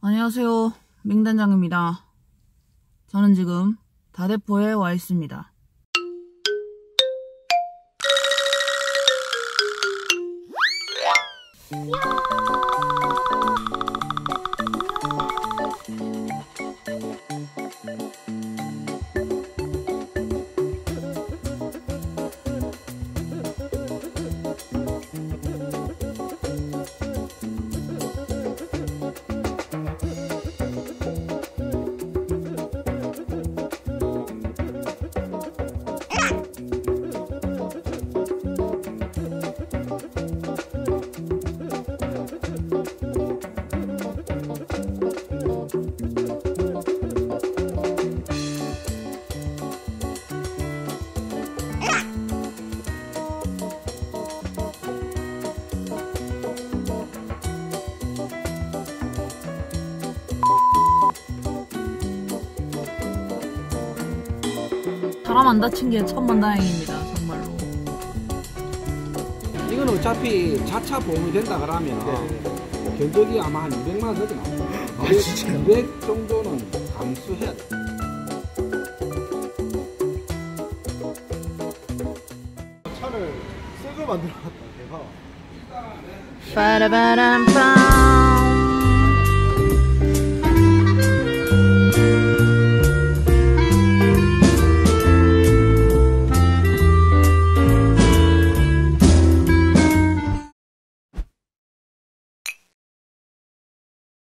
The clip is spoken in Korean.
안녕하세요. 맹단장입니다. 저는 지금 다대포에 와 있습니다. 사람 안 다친 게 천만다행입니다. 정말로. 이건 어차피 자차 보험이 된다 그러면 견적이 아마 한 200만 원 정도 나옵니다. 200 정도는 감수해야 돼. 차를 새걸 만들어놨다. 대박. 빠라바람빰.